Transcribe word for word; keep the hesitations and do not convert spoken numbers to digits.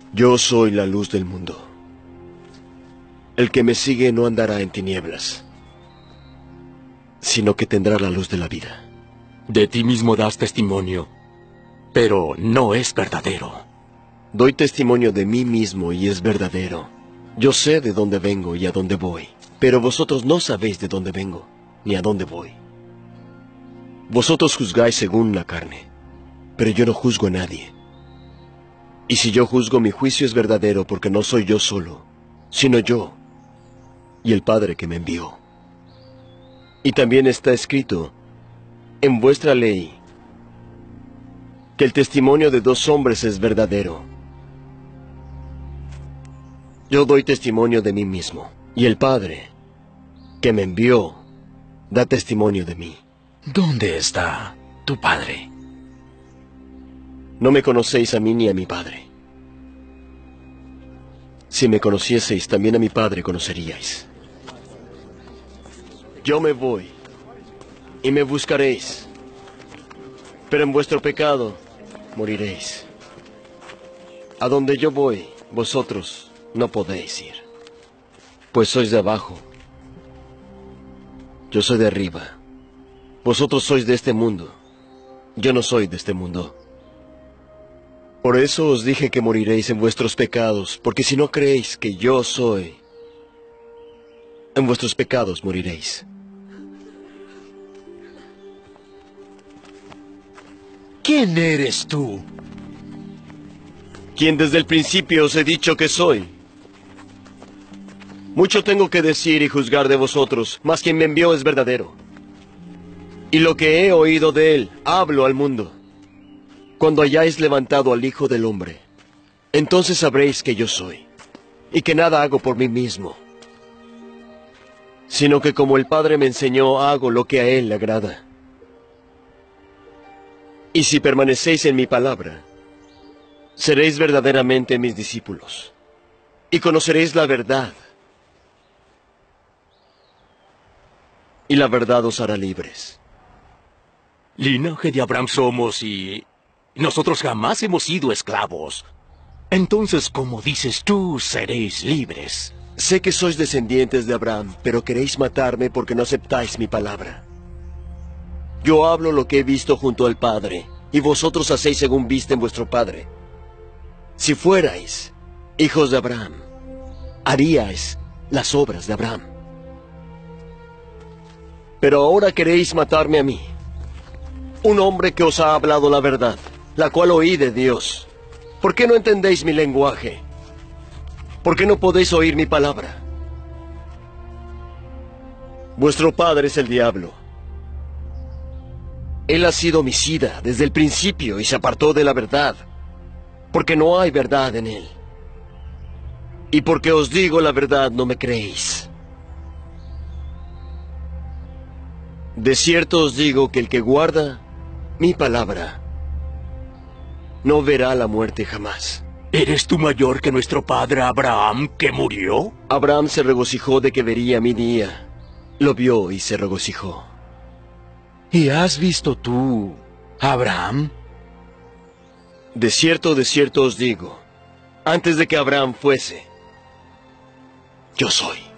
Yo soy la luz del mundo. El que me sigue no andará en tinieblas, sino que tendrá la luz de la vida. De ti mismo das testimonio, pero no es verdadero. Doy testimonio de mí mismo y es verdadero. Yo sé de dónde vengo y a dónde voy, pero vosotros no sabéis de dónde vengo ni a dónde voy. Vosotros juzgáis según la carne, pero yo no juzgo a nadie. Y si yo juzgo, mi juicio es verdadero, porque no soy yo solo, sino yo y el Padre que me envió. Y también está escrito en vuestra ley que el testimonio de dos hombres es verdadero. Yo doy testimonio de mí mismo, y el Padre que me envió da testimonio de mí. ¿Dónde está tu Padre? No me conocéis a mí ni a mi Padre. Si me conocieseis, también a mi Padre conoceríais. Yo me voy, y me buscaréis, pero en vuestro pecado moriréis. A donde yo voy, vosotros no podéis ir, pues sois de abajo. Yo soy de arriba. Vosotros sois de este mundo. Yo no soy de este mundo. Por eso os dije que moriréis en vuestros pecados, porque si no creéis que yo soy, en vuestros pecados moriréis. ¿Quién eres tú? Quien desde el principio os he dicho que soy. Mucho tengo que decir y juzgar de vosotros, mas quien me envió es verdadero. Y lo que he oído de él, hablo al mundo. Cuando hayáis levantado al Hijo del Hombre, entonces sabréis que yo soy, y que nada hago por mí mismo, sino que como el Padre me enseñó, hago lo que a él le agrada. Y si permanecéis en mi palabra, seréis verdaderamente mis discípulos, y conoceréis la verdad, y la verdad os hará libres. Linaje de Abraham somos y nosotros jamás hemos sido esclavos. Entonces, como dices tú, seréis libres. Sé que sois descendientes de Abraham, pero queréis matarme porque no aceptáis mi palabra. Yo hablo lo que he visto junto al Padre, y vosotros hacéis según viste en vuestro Padre. Si fuerais hijos de Abraham, haríais las obras de Abraham. Pero ahora queréis matarme a mí, un hombre que os ha hablado la verdad, la cual oí de Dios. ¿Por qué no entendéis mi lenguaje? ¿Por qué no podéis oír mi palabra? Vuestro padre es el diablo. Él ha sido homicida desde el principio y se apartó de la verdad, porque no hay verdad en él. Y porque os digo la verdad, no me creéis. De cierto os digo que el que guarda mi palabra no verá la muerte jamás. ¿Eres tú mayor que nuestro padre Abraham, que murió? Abraham se regocijó de que vería mi día. Lo vio y se regocijó. ¿Y has visto tú, Abraham? De cierto, de cierto os digo, antes de que Abraham fuese, yo soy.